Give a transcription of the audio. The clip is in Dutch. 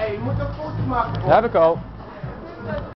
je moet ook foto's maken. Dat heb ik al.